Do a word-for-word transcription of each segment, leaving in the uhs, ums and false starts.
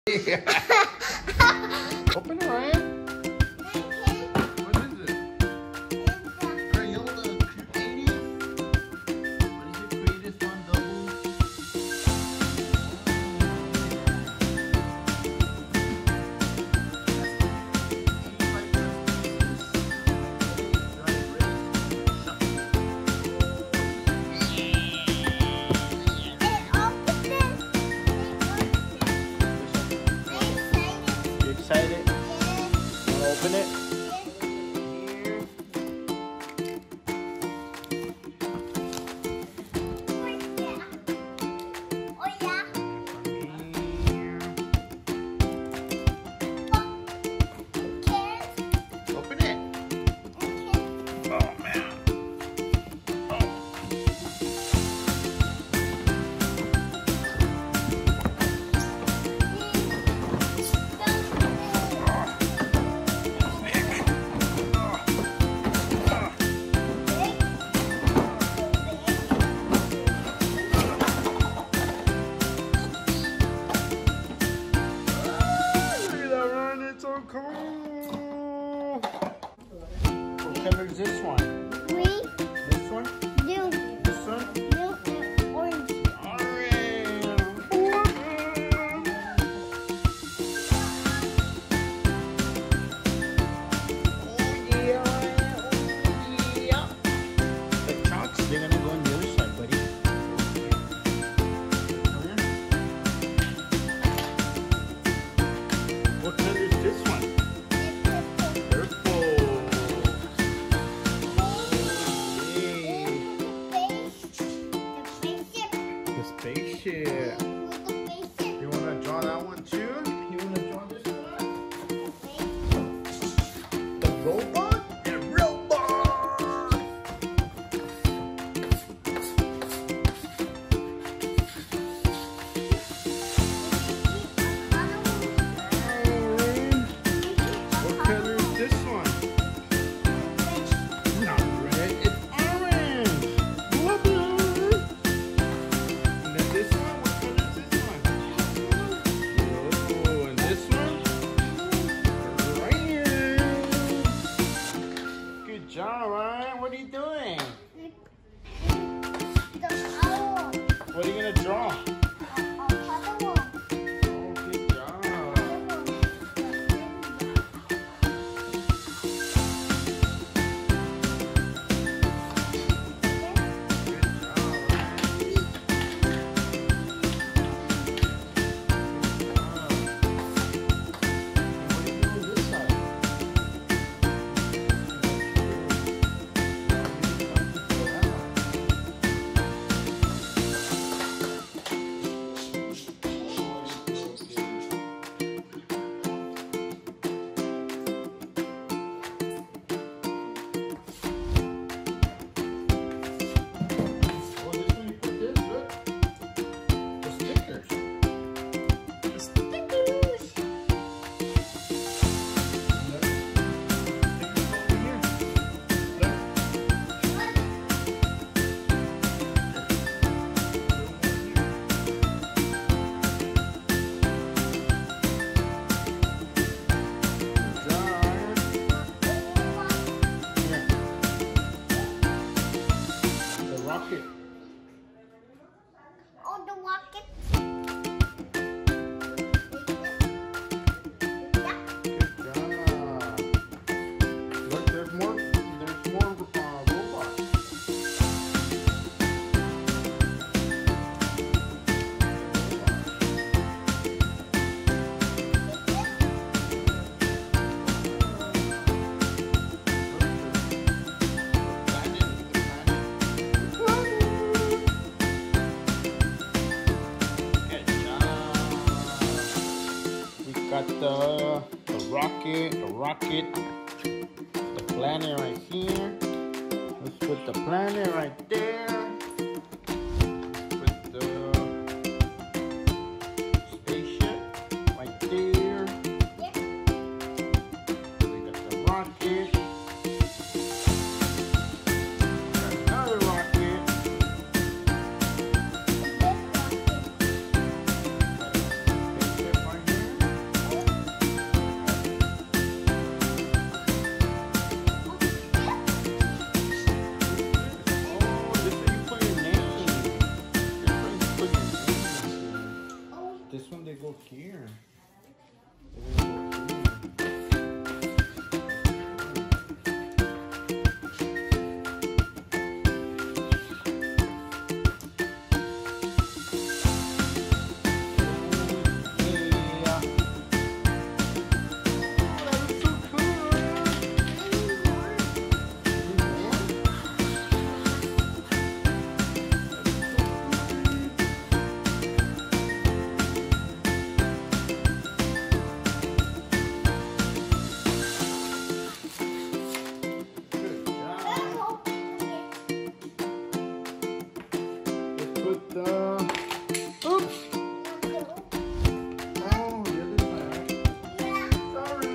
Open it, Ryan. What is it? Crayola creative. What is it? Creative fun double. Excited? Wanna open it? Open it. Oh man. So cool! What color is this one? Green. This one? Blue. This one? Blue and orange. Orange! Oh yeah! Oh yeah! The chalks, they're gonna go on the other side, buddy. What color is this one? Spaceship. You want to draw that one too? You want to draw this one? The robot? The robot! What color is this one? Not red, it's orange! This one? What color is this one? Oh, and this one? Right here. Good job, Ryan. What are you doing? What are you going to draw? Oh, good job. Oh, the rocket. Good job. Look, there's more. There's more uh, robots. Got the, the rocket, the rocket, the planet right here. Let's put the planet right there. Let's put the spaceship right there. We got the rocket. Got another rocket. Got a spaceship right here. here. Put the oops. Oh, the other side. Sorry.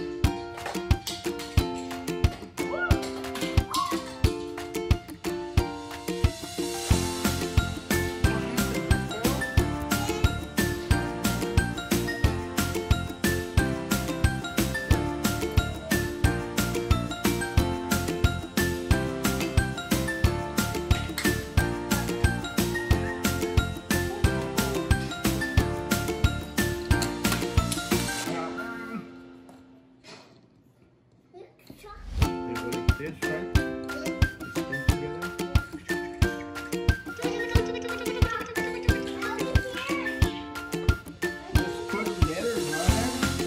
This, right? These together. Just put letters on it.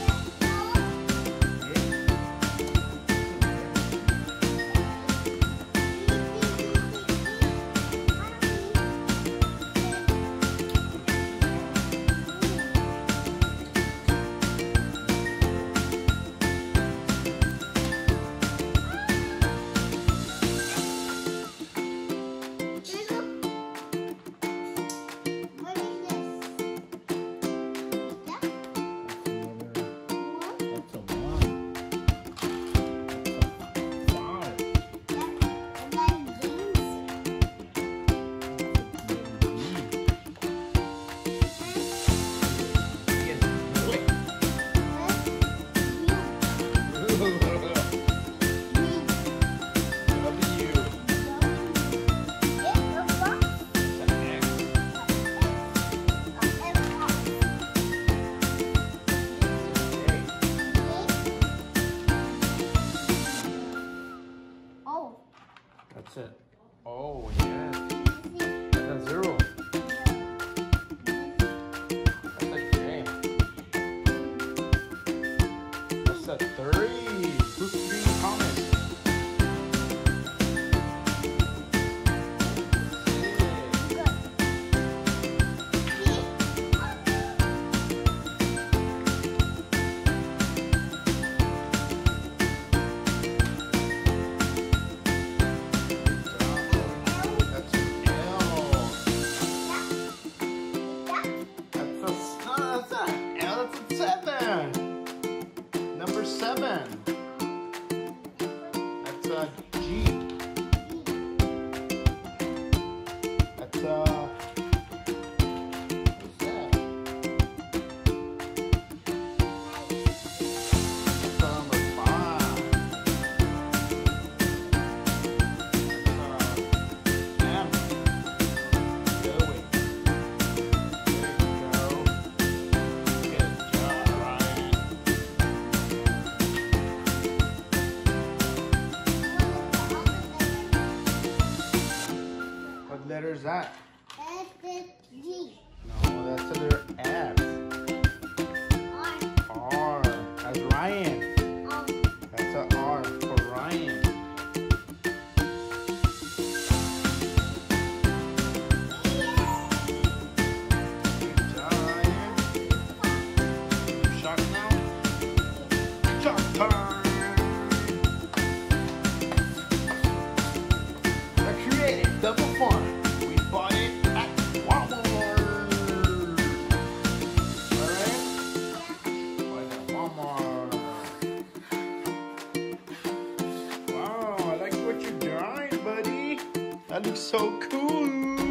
That's it. Oh, yeah. That's a zero. That's a J. That's a three. Who's three comments? Number seven. That's a G. That's a. What's that? That's number five. That's a M. Joey. There you go. Good job, Ryan. What letter is that? That's the G. No, that's the letter F. R. R. That's Ryan. Um, That's a R for Ryan. Good job, Ryan. You shocked now? Shock time! I created double fun. We bought it at Walmart. Alright? Bought it at Walmart. Wow, I like what you're drawing, buddy. That looks so cool.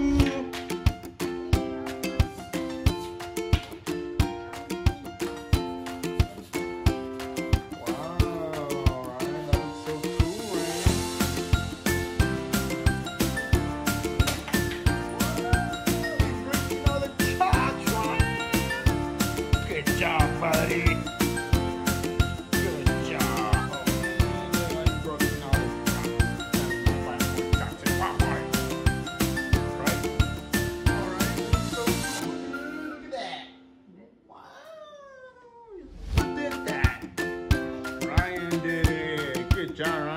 Wow, Ryan, that looks so cool, Ryan. You're breaking all the charts, Ryan. Good buddy. Good job. Oh, man, I broken all this rock. Find more rocks and pop right. Right? Alright, so look at that. Wow. Who did that? Ryan did it. Good job, Ryan.